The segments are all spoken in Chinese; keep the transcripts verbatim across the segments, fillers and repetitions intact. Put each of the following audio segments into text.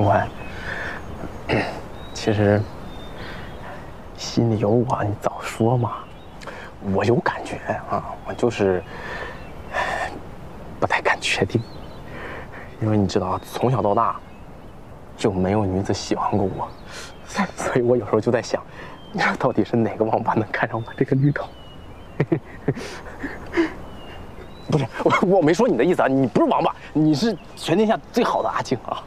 上官，其实心里有我，你早说嘛。我有感觉啊，我就是不太敢确定，因为你知道，从小到大就没有女子喜欢过我，所以我有时候就在想，你说到底是哪个王八能看上我这个绿豆？不是我，我没说你的意思啊，你不是王八，你是全天下最好的阿静啊。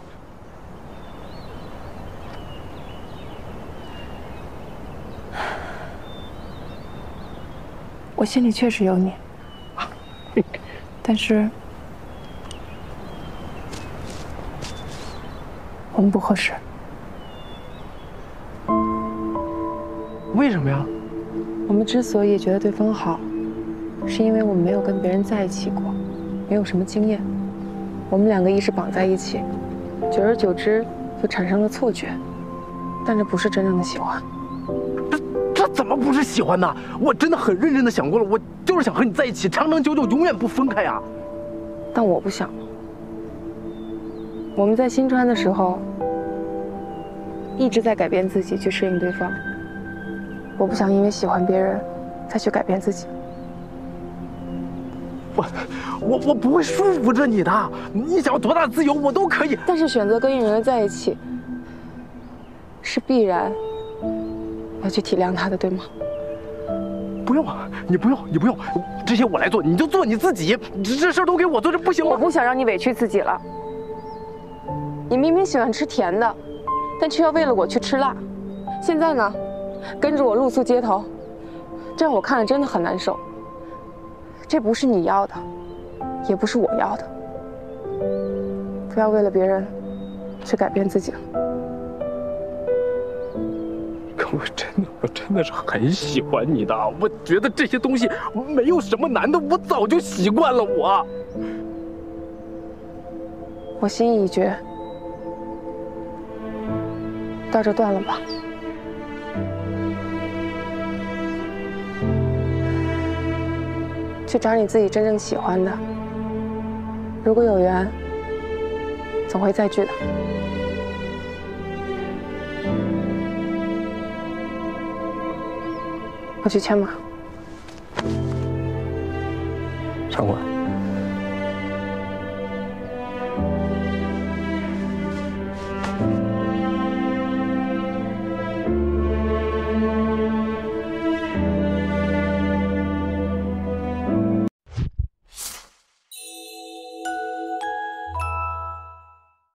我心里确实有你，但是我们不合适。 为什么呀？ 我们之所以觉得对方好，是因为我们没有跟别人在一起过，没有什么经验。我们两个一直绑在一起，久而久之就产生了错觉，但这不是真正的喜欢。 这怎么不是喜欢呢？我真的很认真的想过了，我就是想和你在一起，长长久久，永远不分开呀。 但我不想。我们在新川的时候，一直在改变自己去适应对方。我不想因为喜欢别人，再去改变自己。 我我我不会束缚着你的，你想要多大的自由，我都可以。 但是选择跟一个人在一起，是必然要去体谅他的，对吗？ 不用，你不用，你不用，这些我来做，你就做你自己。这这事儿都给我做，这不行吗？ 我不想让你委屈自己了。你明明喜欢吃甜的，但却要为了我去吃辣。现在呢，跟着我露宿街头，这让我看了真的很难受。这不是你要的，也不是我要的。不要为了别人去改变自己了。 可我真的，我真的是很喜欢你的。我觉得这些东西没有什么难的，我早就习惯了。我， 我心意已决，到这断了吧。去找你自己真正喜欢的。如果有缘，总会再聚的。我去牵马。 上官。